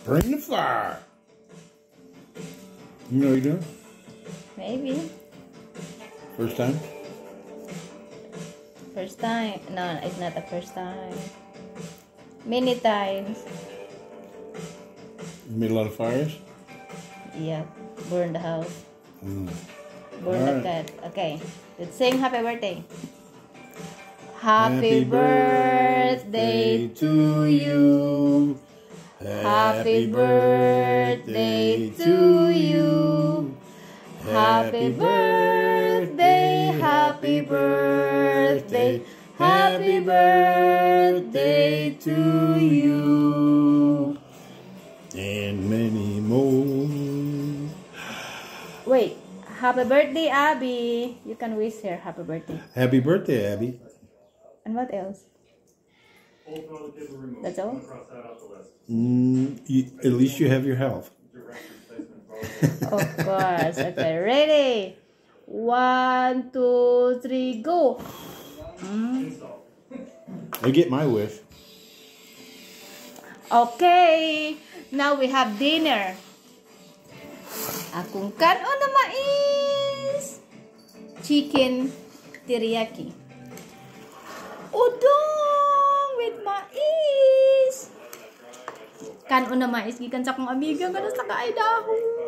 Bring the fire. You know what you're doing? Maybe. First time? First time. No, it's not the first time. Many times. You made a lot of fires? Yeah. Burn the house. Mm. Burn the cat. Okay. Let's sing happy birthday. Happy birthday to you. Happy birthday to you. Happy birthday, happy birthday, happy birthday to you. And many more. Wait. Happy birthday, Abby. You can wish her happy birthday. Happy birthday, Abby. And what else? That's all? At least you have your health. Of course. Okay, ready? 1, 2, 3, go. I get my wish. Okay. Now we have dinner. Akong kanon na mais. Chicken teriyaki. Udong with mais. Kanon na mais gikan sa akong amiga nga sa kaay dahon.